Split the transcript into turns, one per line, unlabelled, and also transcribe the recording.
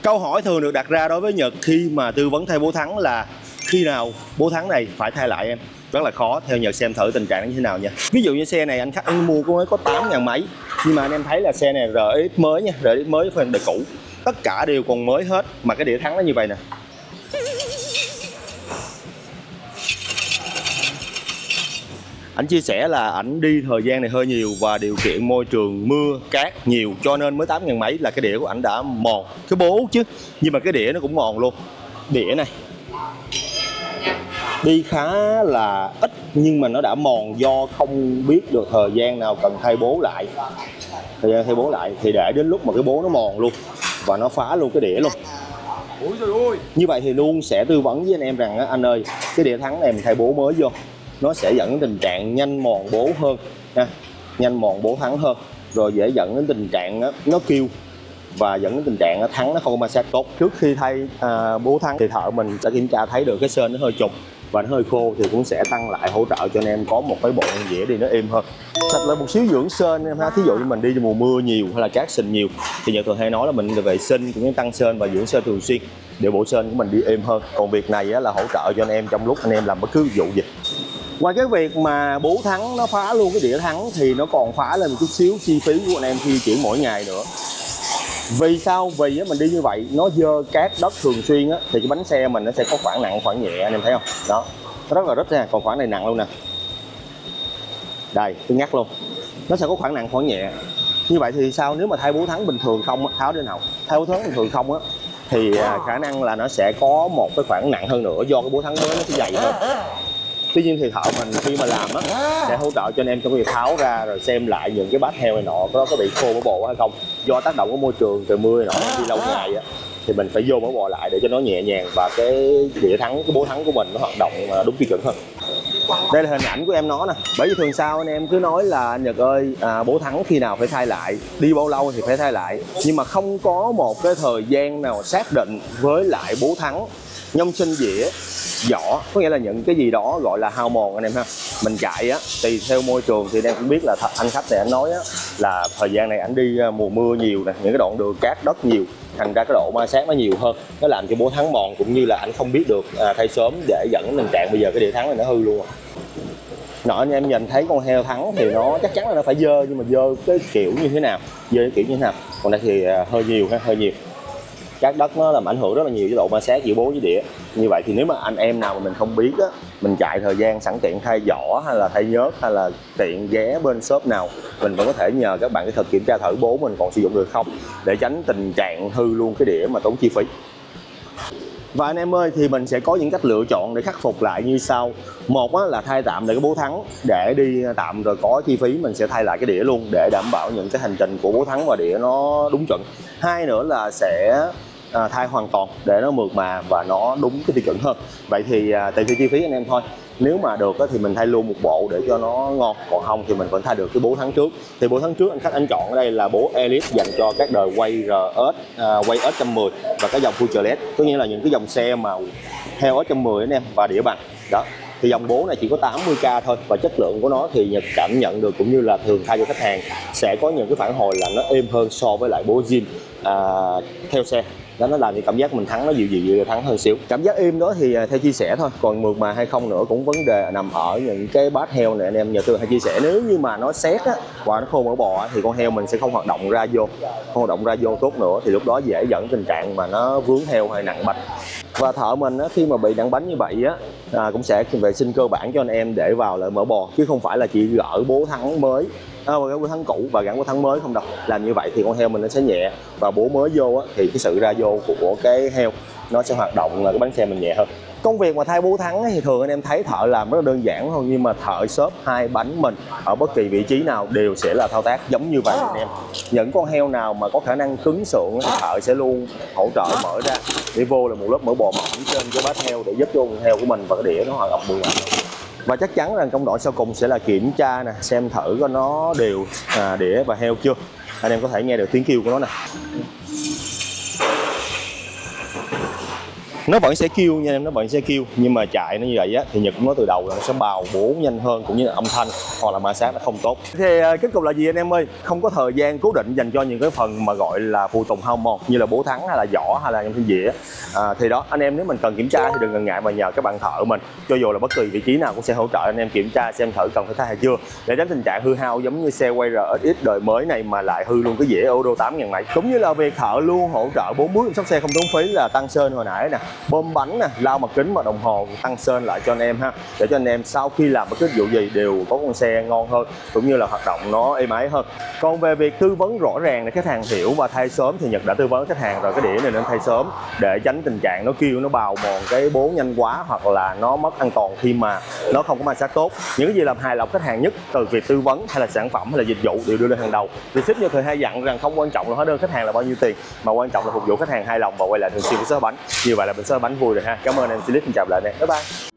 Câu hỏi thường được đặt ra đối với Nhật khi mà tư vấn thay bố thắng là khi nào bố thắng này phải thay lại em? Rất là khó, theo Nhật xem thử tình trạng như thế nào nha. Ví dụ như xe này anh khách anh mua có 8.000 mấy, nhưng mà anh em thấy là xe này RX mới nha, RX mới phần đời cũ, tất cả đều còn mới hết, mà cái đĩa thắng nó như vậy nè. Anh chia sẻ là ảnh đi thời gian này hơi nhiều và điều kiện môi trường mưa cát nhiều, cho nên mới 8.000 mấy là cái đĩa của ảnh đã mòn. Cái bố chứ, nhưng mà cái đĩa nó cũng mòn luôn. Đĩa này đi khá là ít nhưng mà nó đã mòn do không biết được thời gian nào cần thay bố lại. Thời gian thay bố lại thì để đến lúc mà cái bố nó mòn luôn và nó phá luôn cái đĩa luôn.
Ôi trời ơi.
Như vậy thì luôn sẽ tư vấn với anh em rằng anh ơi, cái đĩa thắng này mình thay bố mới vô, nó sẽ dẫn đến tình trạng nhanh mòn bố hơn nha, nhanh mòn bố thắng hơn, rồi dễ dẫn đến tình trạng nó kêu và dẫn đến tình trạng thắng nó không có ma sát tốt. Trước khi thay bố thắng thì thợ mình sẽ kiểm tra thấy được cái sên nó hơi trùng và nó hơi khô thì cũng sẽ tăng lại hỗ trợ cho anh em có một cái bộ dĩa đi nó êm hơn. Sạch lại một xíu dưỡng sên em ha. Thí dụ như mình đi trong mùa mưa nhiều hay là cát sình nhiều thì Nhật thường hay nói là mình vệ sinh cũng như tăng sên và dưỡng sên thường xuyên để bộ sên của mình đi êm hơn. Còn việc này là hỗ trợ cho anh em trong lúc anh em làm bất cứ vụ gì. Ngoài cái việc mà bố thắng nó phá luôn cái đĩa thắng thì nó còn phá lên một chút xíu chi phí của anh em di chuyển mỗi ngày nữa. Vì sao? Vì mình đi như vậy nó dơ cát đất thường xuyên á, thì cái bánh xe mình nó sẽ có khoảng nặng khoảng nhẹ, anh em thấy không? Đó, nó rất là rít ra, còn khoảng này nặng luôn nè. Đây, tôi nhắc luôn, nó sẽ có khoảng nặng khoảng nhẹ. Như vậy thì sao? Nếu mà thay bố thắng bình thường không, tháo đến nào? Thay bố thắng bình thường không á thì khả năng là nó sẽ có một cái khoảng nặng hơn nữa do cái bố thắng mới nó sẽ dày hơn. Tuy nhiên thì thợ mình khi mà làm á sẽ hỗ trợ cho anh em trong việc tháo ra rồi xem lại những cái bát heo này nọ có bị khô mỡ bò hay không. Do tác động của môi trường trời mưa này nọ đi lâu ngày á thì mình phải vô mỡ bò lại để cho nó nhẹ nhàng và cái đĩa thắng, cái bố thắng của mình nó hoạt động đúng tiêu chuẩn hơn. Đây là hình ảnh của em nó nè. Bởi vì thường sao anh em cứ nói là Nhật ơi bố thắng khi nào phải thay lại, đi bao lâu thì phải thay lại, nhưng mà không có một cái thời gian nào xác định với lại bố thắng, nhông sinh dĩa, vỏ, có nghĩa là những cái gì đó gọi là hao mòn anh em ha. Mình chạy á tùy theo môi trường thì anh em cũng biết là anh khách này anh nói á là thời gian này anh đi mùa mưa nhiều nè, những cái đoạn đường cát đất nhiều, thành ra cái độ ma sát nó nhiều hơn, nó làm cho bố thắng mòn, cũng như là anh không biết được thay sớm để dẫn đến tình trạng bây giờ cái đĩa thắng này nó hư luôn. Nọ anh em nhìn thấy con heo thắng thì nó chắc chắn là nó phải dơ, nhưng mà dơ cái kiểu như thế nào, dơ cái kiểu như thế nào. Còn đây thì hơi nhiều ha, hơi nhiều. Cát đất nó làm ảnh hưởng rất là nhiều với độ ma sát giữa bố với đĩa. Như vậy thì nếu mà anh em nào mà mình không biết á, mình chạy thời gian sẵn tiện thay vỏ hay là thay nhớt hay là tiện ghé bên shop nào, mình vẫn có thể nhờ các bạn kỹ thuật kiểm tra thử bố mình còn sử dụng được không, để tránh tình trạng hư luôn cái đĩa mà tốn chi phí. Và anh em ơi, thì mình sẽ có những cách lựa chọn để khắc phục lại như sau. Một là thay tạm lại cái bố thắng để đi tạm, rồi có chi phí mình sẽ thay lại cái đĩa luôn để đảm bảo những cái hành trình của bố thắng và đĩa nó đúng chuẩn. Hai nữa là sẽ thay hoàn toàn để nó mượt mà và nó đúng cái tiêu chuẩn hơn. Vậy thì tùy theo chi phí anh em thôi. Nếu mà được thì mình thay luôn một bộ để cho nó ngon, còn không thì mình vẫn thay được cái bố thắng trước. Thì bố thắng trước anh khách anh chọn ở đây là bố Elite dành cho các đời quay RS, quay S110 và cái dòng Future LED, có nghĩa là những cái dòng xe mà theo S110 anh em và đĩa bằng đó. Thì dòng bố này chỉ có 80k thôi, và chất lượng của nó thì Nhật cảm nhận được cũng như là thường thay cho khách hàng sẽ có những cái phản hồi là nó êm hơn so với lại bố zin theo xe. Đó, nó làm cho cảm giác mình thắng nó dịu thắng hơn xíu. Cảm giác êm đó thì theo chia sẻ thôi, còn mượt mà hay không nữa cũng vấn đề nằm ở những cái bát heo này anh em. Nhờ tôi hay chia sẻ, nếu như mà nó xét á và nó khô mỡ bò thì con heo mình sẽ không hoạt động ra vô, tốt nữa, thì lúc đó dễ dẫn tình trạng mà nó vướng heo hay nặng bạch. Và thợ mình á, khi mà bị nặng bánh như vậy á cũng sẽ vệ sinh cơ bản cho anh em để vào lại mỡ bò, chứ không phải là chỉ gỡ bố thắng mới bố thắng cũ và gắn bố thắng mới không đâu. Làm như vậy thì con heo mình nó sẽ nhẹ, và bố mới vô á, thì cái sự ra vô của cái heo nó sẽ hoạt động là cái bánh xe mình nhẹ hơn. Công việc mà thay bố thắng thì thường anh em thấy thợ làm rất là đơn giản thôi, nhưng mà thợ shop hai bánh mình ở bất kỳ vị trí nào đều sẽ là thao tác giống như vậy anh em. Những con heo nào mà có khả năng cứng sượng thì thợ sẽ luôn hỗ trợ mở ra để vô là một lớp mỡ bò mỏng trên cái bát heo để giúp cho con heo của mình và cái đĩa nó hoạt động mượt mà. Và chắc chắn rằng công đoạn sau cùng sẽ là kiểm tra nè, xem thử có nó đều đĩa và heo chưa. Anh em có thể nghe được tiếng kêu của nó nè. Nó vẫn sẽ kêu nha em, nó vẫn sẽ kêu, nhưng mà chạy nó như vậy á thì Nhật cũng nói từ đầu là nó sẽ bào bố nhanh hơn, cũng như là âm thanh hoặc là ma sát nó không tốt. Thì kết cục là gì anh em ơi? Không có thời gian cố định dành cho những cái phần mà gọi là phụ tùng hao mòn như là bổ thắng hay là giỏ hay là những cái dĩa. Thì đó, anh em nếu mình cần kiểm tra thì đừng ngần ngại mà nhờ các bạn thợ mình, cho dù là bất kỳ vị trí nào cũng sẽ hỗ trợ anh em kiểm tra xem thử cần phải thay hay chưa, để tránh tình trạng hư hao giống như xe quay RSX đời mới này mà lại hư luôn cái dĩa ô tô 8 ngàn mấy. Cũng như là việc thợ luôn hỗ trợ 4 bước chăm sóc xe không tốn phí là tăng sơn hồi nãy nè, bơm bánh nè, lau mặt kính và đồng hồ, tăng sơn lại cho anh em ha, để cho anh em sau khi làm bất cứ vụ gì đều có con xe ngon hơn cũng như là hoạt động nó êm ái hơn. Còn về việc tư vấn rõ ràng để khách hàng hiểu và thay sớm thì Nhật đã tư vấn khách hàng rồi, cái đĩa này nên thay sớm để tránh tình trạng nó kêu nó bào mòn cái bố nhanh quá hoặc là nó mất an toàn khi mà nó không có ma sát tốt. Những cái gì làm hài lòng khách hàng nhất từ việc tư vấn hay là sản phẩm hay là dịch vụ đều đưa lên hàng đầu. Thì ship như thời hay dặn rằng không quan trọng là hóa đơn khách hàng là bao nhiêu tiền, mà quan trọng là phục vụ khách hàng hài lòng và quay lại thường xuyên với Shop Bánh. Như vậy là bên Shop Bánh vui rồi ha. Cảm ơn em, xin chào lại nè, bye bye.